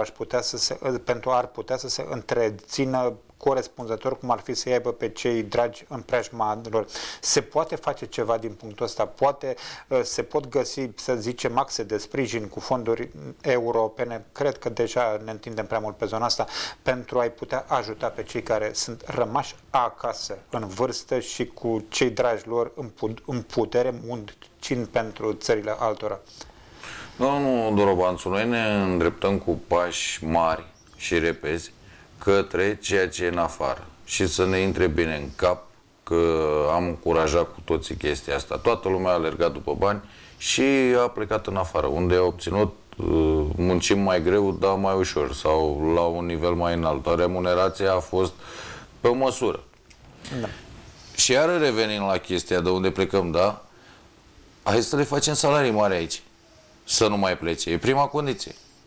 ar putea să se întrețină corespunzător, cum ar fi să aibă pe cei dragi în preajma lor. Se poate face ceva din punctul ăsta? Se pot găsi, să zicem, axe de sprijin cu fonduri europene? Cred că deja ne întindem prea mult pe zona asta, pentru a-i putea ajuta pe cei care sunt rămași acasă, în vârstă și cu cei dragi lor în putere, muncind pentru țările altora. Nu, Dorobanțu, noi ne îndreptăm cu pași mari și repezi către ceea ce e în afară și să ne intre bine în cap că am încurajat cu toții chestia asta. Toată lumea a alergat după bani și a plecat în afară, unde a obținut muncim mai greu, dar mai ușor sau la un nivel mai înalt. Remunerația a fost pe măsură. Da. Și iară revenim la chestia de unde plecăm, da? Hai să le facem salarii mari aici. Să nu mai plece. E prima condiție.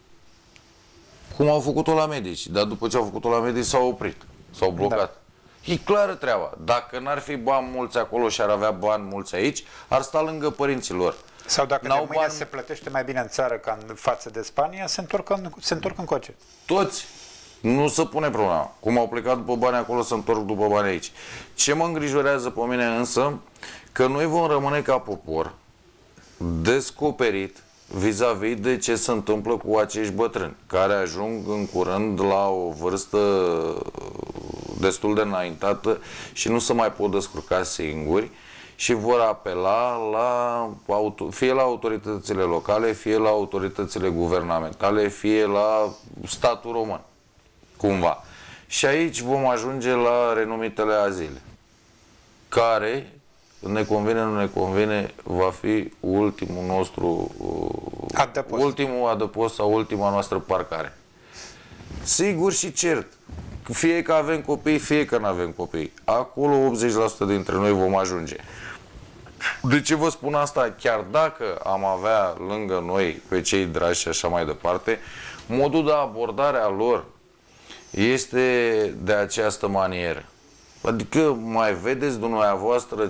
Cum au făcut-o la medici, dar după ce au făcut-o la medici s-au oprit, s-au blocat. Da. E clară treaba. Dacă n-ar fi bani mulți acolo și ar avea bani mulți aici, ar sta lângă părinții lor. Sau dacă de mâine se plătește mai bine în țară ca în față de Spania, se întorc încoace. Toți. Nu se pune problema. Cum au plecat după bani acolo, se întorc după bani aici. Ce mă îngrijorează pe mine însă, că noi vom rămâne ca popor descoperit vis-a-vis de ce se întâmplă cu acești bătrâni, care ajung în curând la o vârstă destul de înaintată și nu se mai pot descurca singuri și vor apela fie la autoritățile locale, fie la autoritățile guvernamentale, fie la statul român, cumva. Și aici vom ajunge la renumitele azile, care, ne convine, nu ne convine, va fi ultimul nostru adăpost. Ultimul adăpost sau ultima noastră parcare. Sigur și cert, fie că avem copii, fie că nu avem copii, acolo 80% dintre noi vom ajunge. De ce vă spun asta? Chiar dacă am avea lângă noi pe cei dragi și așa mai departe, modul de abordare a lor este de această manieră. Adică mai vedeți dumneavoastră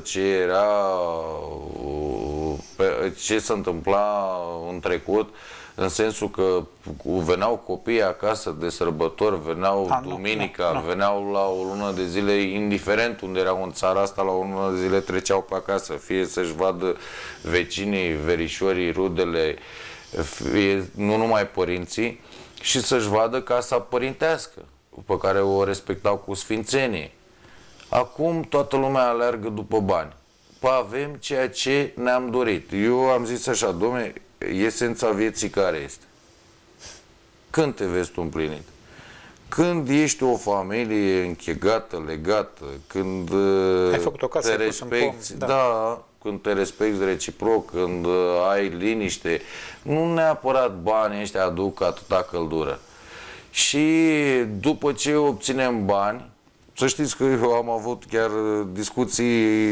ce se întâmpla în trecut, în sensul că veneau copiii acasă de sărbători, veneau duminica, veneau la o lună de zile, indiferent unde erau în țara asta, la o lună de zile treceau pe acasă, fie să-și vadă vecinii, verișorii, rudele, fie, nu numai părinții, și să-și vadă casa părintească, pe care o respectau cu sfințenie. Acum toată lumea aleargă după bani. Păi avem ceea ce ne-am dorit. Eu am zis așa, dom'le, esența vieții care este? Când te vezi tu împlinit? Când ești o familie închegată, legată, când ai făcut o casă, te respecti, da, când te respecti reciproc, când ai liniște, nu neapărat banii ăștia aduc atâta căldură. Și după ce obținem bani, să știți că eu am avut chiar discuții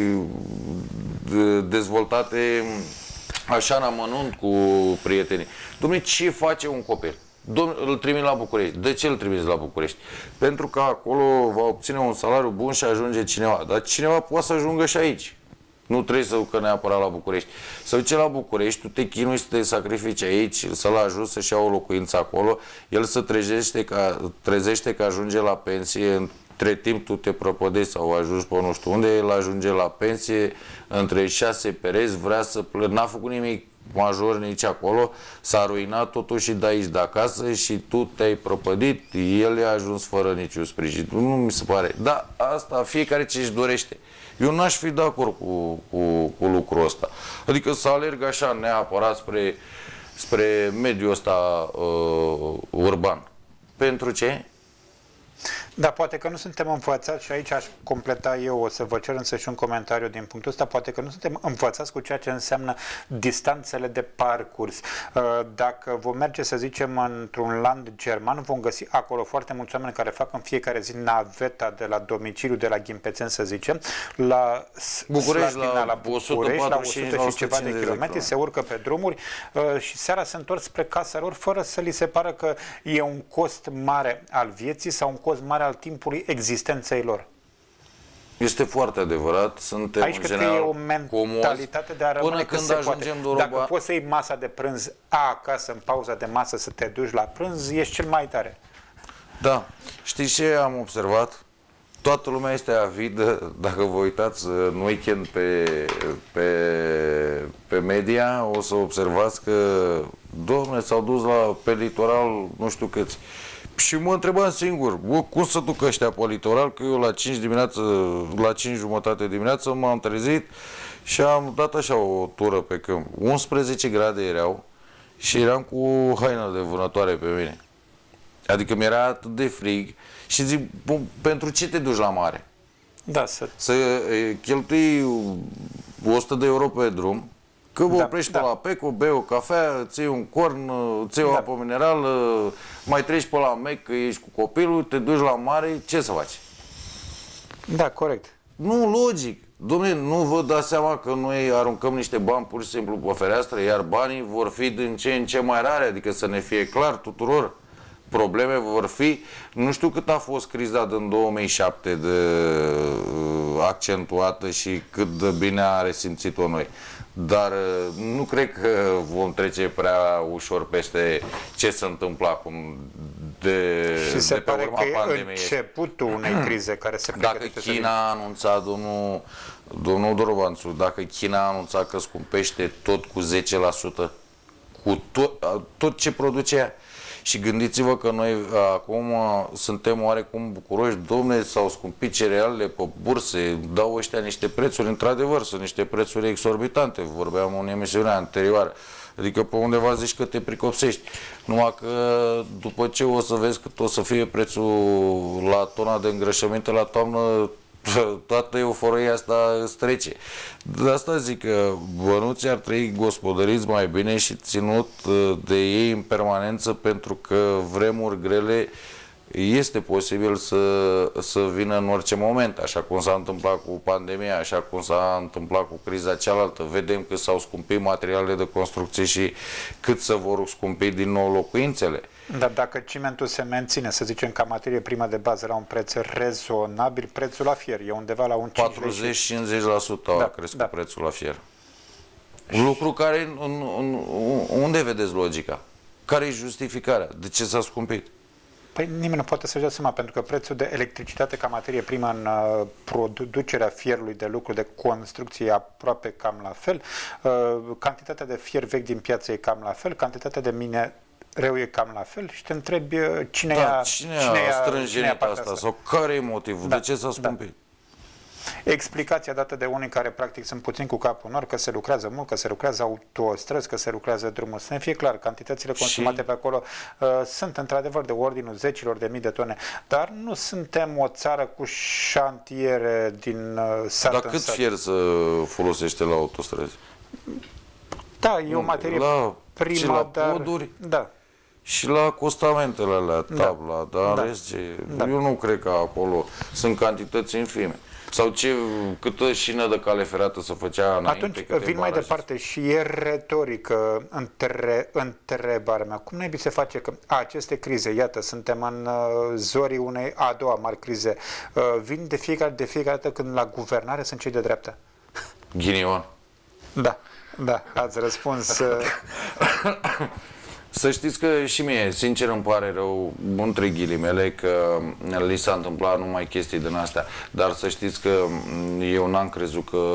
dezvoltate așa în amănunt cu prietenii. Dom'le, ce face un copil? Îl trimit la București. De ce îl trimiți la București? Pentru că acolo va obține un salariu bun și ajunge cineva. Dar cineva poate să ajungă și aici. Nu trebuie să ducă neapărat la București. Să duce la București, tu te chinui să te sacrifici aici, să-l ajuți să-și ia o locuință acolo, el se trezește că ajunge la pensie, între timp tu te prăpădești sau ajungi pe nu știu unde, el ajunge la pensie, între 6 pereți, vrea să n-a făcut nimic major nici acolo, s-a ruinat totuși de aici de acasă și tu te-ai prăpădit, el a ajuns fără niciun sprijin. Nu mi se pare. Da, asta fiecare ce își dorește. Eu n-aș fi de acord cu lucrul ăsta. Adică să alerg așa neapărat spre mediul ăsta urban. Pentru ce? Da, poate că nu suntem învățați și aici aș completa eu, o să vă cer însă și un comentariu din punctul ăsta, poate că nu suntem învățați cu ceea ce înseamnă distanțele de parcurs. Dacă vom merge, să zicem, într-un land german, vom găsi acolo foarte mulți oameni care fac în fiecare zi naveta de la domiciliu, de la Ghimpățeni, să zicem, la București, Slatina, la București, la 100 și ceva de kilometri, se urcă pe drumuri și seara se întorc spre casa lor fără să li se pară că e un cost mare al vieții sau un cost mare al timpului existenței lor. Este foarte adevărat. Suntem aici cred că e o mentalitate de a rămâne până când se ajungem poate. Dacă poți să iei masa de prânz acasă, în pauza de masă, să te duci la prânz, ești cel mai tare. Da. Știți ce am observat? Toată lumea este avidă, dacă vă uitați în weekend pe media, o să observați că, domne, s-au dus pe litoral nu știu câți. Și mă întrebam singur, cum să duc ăștia pe litoral, că eu la 5 jumătate dimineață m-am trezit și am dat așa o tură pe câmp. 11 grade erau și eram cu haină de vânătoare pe mine. Adică mi-era atât de frig și zic, pentru ce te duci la mare? Da, să cheltui 100 de euro pe drum, că vă oprești pe la Peco, bei o cafea, îți iei un corn, îți iei o apă minerală, mai treci pe la Mec, că ești cu copilul, te duci la mare, ce să faci? Da, corect. Nu, logic. Dom'le, nu vă dați seama că noi aruncăm niște bani pur și simplu pe fereastră, iar banii vor fi din ce în ce mai rare, adică să ne fie clar tuturor. Probleme vor fi, nu știu cât a fost criza din 2007 de accentuată și cât de bine a resimțit-o noi. Dar nu cred că vom trece prea ușor peste ce se întâmplă acum și se pare că pandemiei. E începutul unei crize care se pregătește. Dacă China a anunțat, domnul Domnul Dorobanțu, dacă China a anunțat că scumpește tot cu 10%, cu tot ce produce ea, și gândiți-vă că noi acum suntem oarecum bucuroși, domne, s-au scumpit cerealele pe burse, dau ăștia niște prețuri, într-adevăr, sunt niște prețuri exorbitante, vorbeam în emisiunea anterioară, adică pe undeva zici că te pricopsești, numai că după ce o să vezi cât o să fie prețul la tona de îngrășăminte la toamnă, toată euforia asta îți trece. De asta zic că bănuții ar trebui gospodăriți mai bine și ținut de ei în permanență, pentru că vremuri grele este posibil să vină în orice moment, așa cum s-a întâmplat cu pandemia, așa cum s-a întâmplat cu criza cealaltă. Vedem că s-au scumpit materialele de construcție și cât se vor scumpi din nou locuințele. Dar dacă cimentul se menține, să zicem, ca materie primă de bază la un preț rezonabil, prețul la fier e undeva la un 40-50% a crescut prețul la fier. Un lucru care, unde vedeți logica? Care e justificarea? De ce s-a scumpit? Păi nimeni nu poate să-și dea seama, pentru că prețul de electricitate ca materie primă în producerea fierului de lucru de construcție e aproape cam la fel, cantitatea de fier vechi din piață e cam la fel, cantitatea de mine reu e cam la fel și te întrebi cine ia strânjenit asta sau care e motivul, de ce s-a scumpit? Explicația dată de unii care practic sunt puțin cu capul în or, că se lucrează mult, că se lucrează autostrăzi, că se lucrează drumuri. Să ne fie clar, cantitățile consumate pe acolo sunt într-adevăr de ordinul zecilor de mii de tone, dar nu suntem o țară cu șantiere din sat în sat. Dar cât fier să folosește la autostrăzi? Da, e o materie primă, la poduri, da. Și la costamentele alea, tabla, dar în rest, eu nu cred că acolo sunt cantități infime. Sau câtă șină de cale ferată se făcea înainte. Atunci vin mai departe și e retorică întrebarea mea. Cum naibii se face că aceste crize, iată, suntem în zorii unei a doua mari crize, vin de fiecare dată când la guvernare sunt cei de dreapta? Ghinion. Da, ați răspuns. Să știți că și mie, sincer, îmi pare rău, între ghilimele, că li s-a întâmplat numai chestii din astea. Dar să știți că eu n-am crezut că,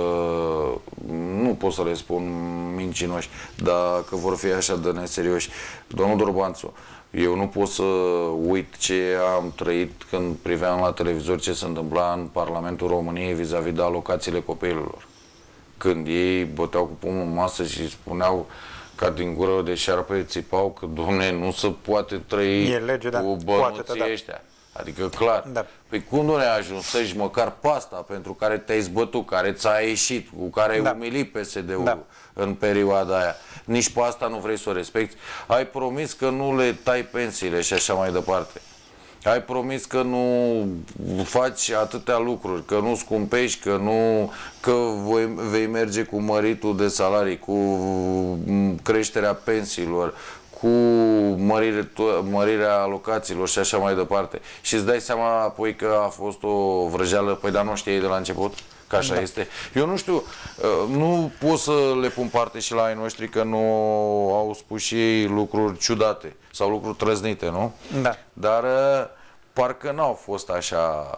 nu pot să le spun mincinoși, dar că vor fi așa de neserioși. Domnul Dorbanțu, eu nu pot să uit ce am trăit când priveam la televizor ce se întâmpla în Parlamentul României vis-a-vis de alocațiile copiilor. Când ei băteau cu pumnul în masă și spuneau ca din gură de șarpe, țipau că, Doamne, nu se poate trăi cu bănuții ăștia. Adică, clar. Păi cum nu ne-a ajuns să-și măcar pasta pentru care te-ai zbătut, care ți-a ieșit, cu care ai umilit PSD-ul în perioada aia? Nici pe asta nu vrei să o respecti? Ai promis că nu le tai pensiile și așa mai departe. Ai promis că nu faci atâtea lucruri, că nu scumpești, că vei merge cu măritul de salarii, cu creșterea pensiilor, cu mărirea alocațiilor și așa mai departe. Și îți dai seama apoi că a fost o vrăjeală, păi dar nu știai de la început? Că așa este. Eu nu știu, nu pot să le pun parte și la ai noștri că nu au spus și ei lucruri ciudate sau lucruri trăznite, nu? Da. Dar parcă n-au fost așa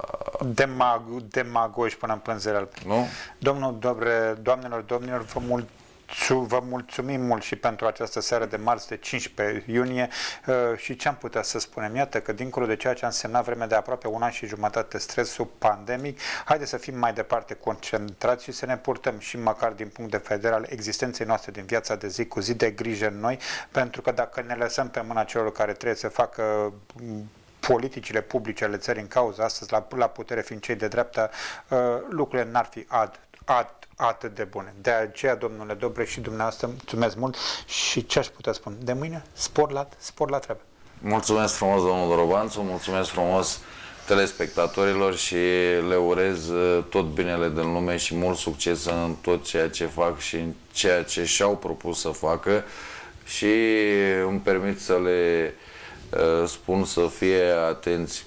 demagogi până în pânzele. Nu? Doamnelor, domnilor, vă mulțumim mult și pentru această seară de marți, de 15 iunie și ce am putea să spunem? Iată că dincolo de ceea ce a însemnat vreme de aproape un an și jumătate stresul pandemic, haideți să fim mai departe concentrați și să ne purtăm și măcar din punct de vedere al existenței noastre din viața de zi cu zi de grijă în noi, pentru că dacă ne lăsăm pe mâna celor care trebuie să facă politicile publice ale țării în cauză, astăzi la putere fiind cei de dreapta, lucrurile n-ar fi atât de bune. De aceea, domnule Dobreș și dumneavoastră, mulțumesc mult și ce aș putea spune? De mâine, spor la treabă. Mulțumesc frumos, domnul Dorobanțu, mulțumesc frumos telespectatorilor și le urez tot binele din lume și mult succes în tot ceea ce fac și în ceea ce și-au propus să facă și îmi permit să le spun să fie atenți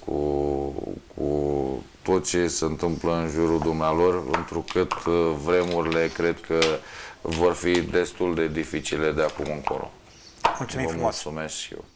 cu tot ce se întâmplă în jurul dumnealor, întrucât vremurile cred că vor fi destul de dificile de acum încolo. Mulțumim frumos! Mulțumesc și eu!